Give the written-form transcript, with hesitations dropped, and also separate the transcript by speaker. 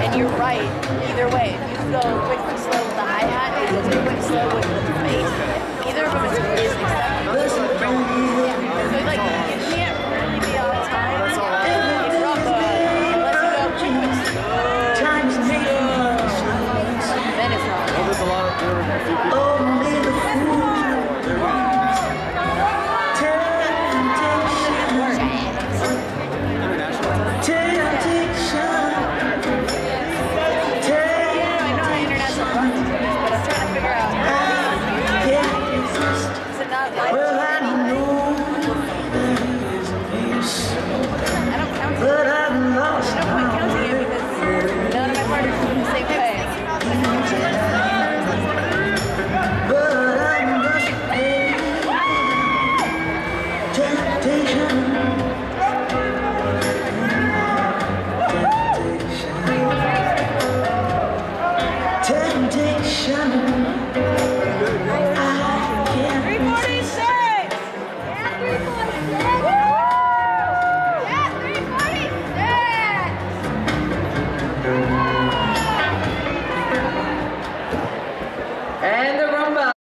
Speaker 1: And you're right, either way. If you go quick and slow with the hi-hat, and you go quick and slow with the bass, either of them is acceptable. So like, you can't really be on time if you're up, unless you go quick and slow. Then it's not.
Speaker 2: Well, there's a lot of
Speaker 3: Yeah, 346!